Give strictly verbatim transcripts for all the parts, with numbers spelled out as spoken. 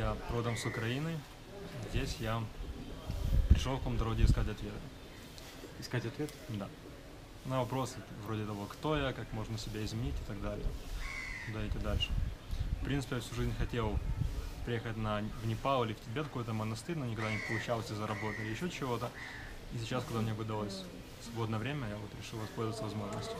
Я родом с Украины. Здесь я пришел в каком-то роде искать ответы. Искать ответ? Да. На вопросы вроде того, кто я, как можно себя изменить и так далее. Куда идти дальше. В принципе, я всю жизнь хотел приехать на, в Непал или в Тибет, какой-то монастырь, но никогда не получалось из-за работы или еще чего-то. И сейчас, когда мне выдалось свободное время, я вот решил воспользоваться возможностью.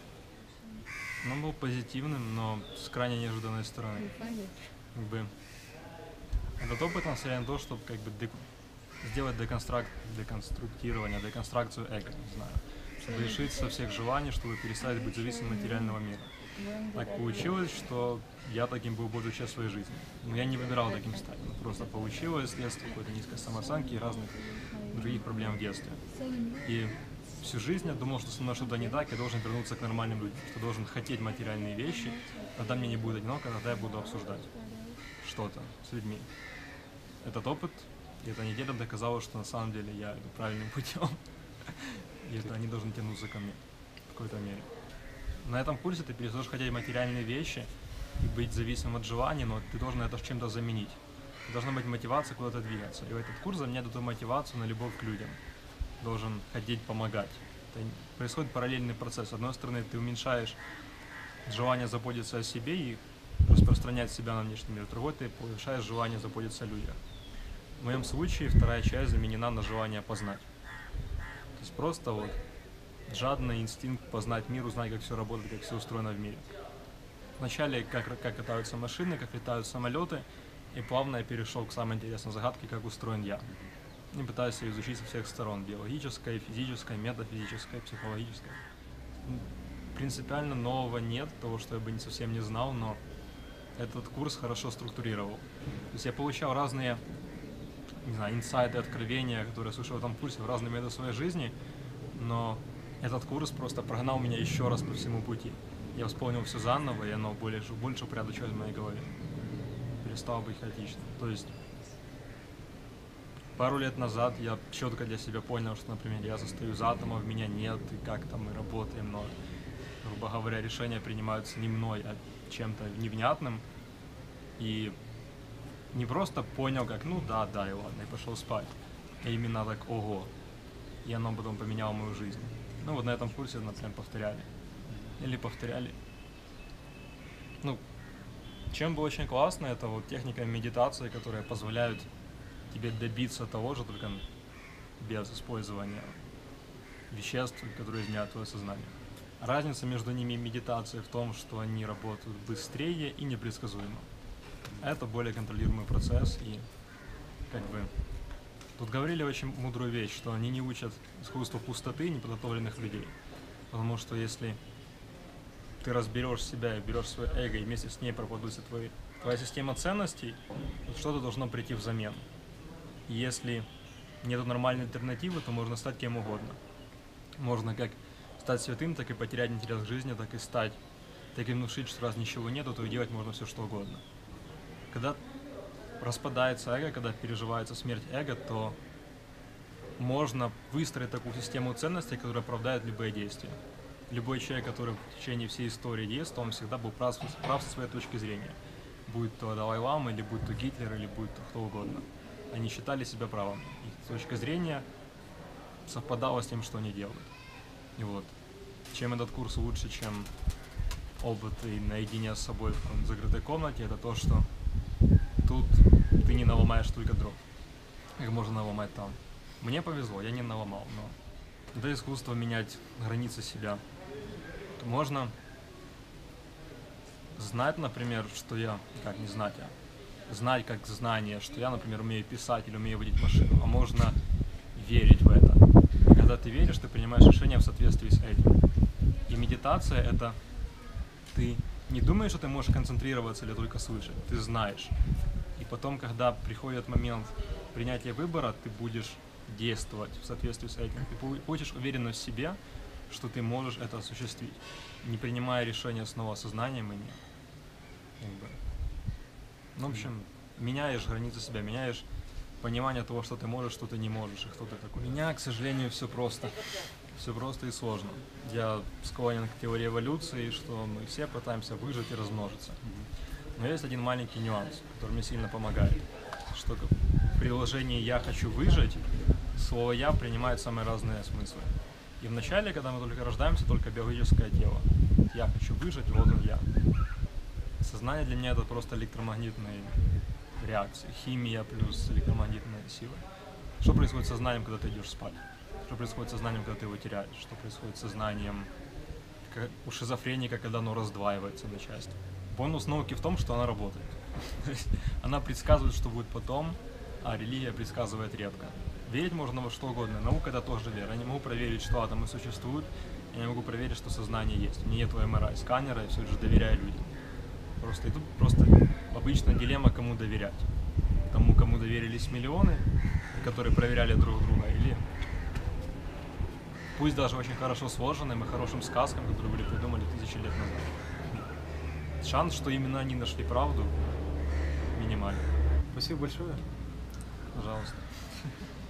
Он был позитивным, но с крайне неожиданной стороны. Как бы, этот опыт нацелен на то, чтобы как бы дек... сделать деконстракт... деконструктирование, деконстракцию эго, не знаю. Чтобы лишиться всех желаний, чтобы перестать быть зависимым от материального мира. Так получилось, что я таким был большую часть своей жизни. Но я не выбирал таким стать. Просто получилось следствие какой-то низкой самооценки и разных других проблем в детстве. И всю жизнь я думал, что со мной что-то не так, я должен вернуться к нормальным людям, что должен хотеть материальные вещи, тогда мне не будет одиноко, тогда я буду обсуждать что-то с людьми. Этот опыт и эта неделя доказала, что на самом деле я иду правильным путем, и это они должны тянуться ко мне в какой-то мере. На этом курсе ты перестаешь хотеть материальные вещи и быть зависимым от желаний, но ты должен это чем-то заменить. Должна быть мотивация куда-то двигаться. И этот курс заменяет эту мотивацию на любовь к людям. Должен хотеть помогать. Это происходит параллельный процесс. С одной стороны, ты уменьшаешь желание заботиться о себе и распространять себя на внешний мир. С другой, ты повышаешь желание заботиться о людях. В моем случае вторая часть заменена на желание познать. То есть просто вот жадный инстинкт познать мир, узнать, как все работает, как все устроено в мире. Вначале, как, как катаются машины, как летают самолеты, и плавно я перешел к самой интересной загадке, как устроен я. И пытаюсь ее изучить со всех сторон. Биологической, физической, метафизической, психологической. Принципиально нового нет, того, что я бы не совсем не знал, но этот курс хорошо структурировал. То есть я получал разные, не знаю, инсайты, откровения, которые я слышал в этом курсе в разные моменты своей жизни, но этот курс просто прогнал меня еще раз по всему пути. Я вспомнил все заново, и оно больше, больше упорядочилось в моей голове. Перестало быть хаотичным. То есть пару лет назад я четко для себя понял, что, например, я состою из атомов, меня нет, и как там мы работаем, но, грубо говоря, решения принимаются не мной, а чем-то невнятным. И не просто понял, как, ну да, да, и ладно, и пошел спать. А именно так, ого. И оно потом поменяло мою жизнь. Ну вот на этом курсе, например, повторяли. Или повторяли. Ну, чем было очень классно, это вот техника медитации, которая позволяет тебе добиться того же, только без использования веществ, которые изменяют твое сознание. Разница между ними и медитацией в том, что они работают быстрее и непредсказуемо. Это более контролируемый процесс, и как бы тут говорили очень мудрую вещь, что они не учат искусству пустоты неподготовленных людей. Потому что если ты разберешь себя и берешь свое эго, и вместе с ней пропадутся твои, твоя система ценностей, то что-то должно прийти взамен. И если нет нормальной альтернативы, то можно стать кем угодно. Можно как стать святым, так и потерять интерес к жизни, так и стать, так и внушить, что раз ничего нету, то и делать можно все что угодно. Когда распадается эго, когда переживается смерть эго, то можно выстроить такую систему ценностей, которая оправдает любые действия. Любой человек, который в течение всей истории действовал, он всегда был прав, прав со своей точки зрения. Будь то Далай-Лама, или будь то Гитлер, или будь то кто угодно. Они считали себя правым. Их точка зрения совпадала с тем, что они делают. И вот, чем этот курс лучше, чем опыт и наедине с собой в закрытой комнате, это то, что тут ты не наломаешь только дров. Их можно наломать там. Мне повезло, я не наломал, но это искусство менять границы себя. Можно знать, например, что я, как не знать, а знать как знание, что я, например, умею писать или умею водить машину, а можно верить в это. И когда ты веришь, ты принимаешь решения в соответствии с этим. И медитация — это ты не думаешь, что ты можешь концентрироваться или только слышать, ты знаешь. И потом, когда приходит момент принятия выбора, ты будешь действовать в соответствии с этим. Ты получишь уверенность в себе, что ты можешь это осуществить, не принимая решения снова сознанием и не. Как бы. Ну, в общем, меняешь границы себя, меняешь понимание того, что ты можешь, что ты не можешь, и кто ты такой. У меня, к сожалению, все просто. Все просто и сложно. Я склонен к теории эволюции, что мы все пытаемся выжить и размножиться. Но есть один маленький нюанс, который мне сильно помогает, что в предложении «я хочу выжить» слово «я» принимает самые разные смыслы. И вначале, когда мы только рождаемся, только биологическое тело. Я хочу выжить, вот он я. Сознание для меня это просто электромагнитные реакции, химия плюс электромагнитная сила. Что происходит с сознанием, когда ты идешь спать? Что происходит с сознанием, когда ты его теряешь? Что происходит с сознанием как у шизофреника, когда оно раздваивается на части? Бонус науки в том, что она работает. Она предсказывает, что будет потом, а религия предсказывает редко. Верить можно во что угодно. Наука — это тоже вера. Я не могу проверить, что атомы существуют, я не могу проверить, что сознание есть. У меня нет эм эр ай сканера, и все же доверяю людям. Просто и тут просто обычно дилемма, кому доверять. Тому, кому доверились миллионы, которые проверяли друг друга, или пусть даже очень хорошо сложенным и хорошим сказкам, которые были придуманы тысячи лет назад. Шанс, что именно они нашли правду, минимален. Спасибо большое. Пожалуйста.